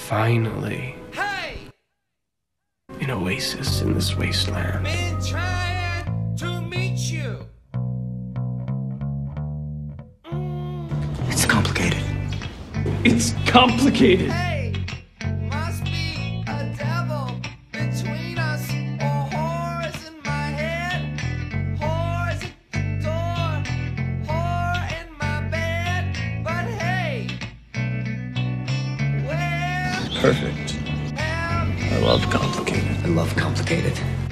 Finally. Hey! An oasis in this wasteland. Been trying to meet you. It's complicated. It's complicated. Hey! Must be a devil between us, or horrors in my head, horrors at the door, horror in my bed. But hey, where Perfect. have I love complicated. I love complicated.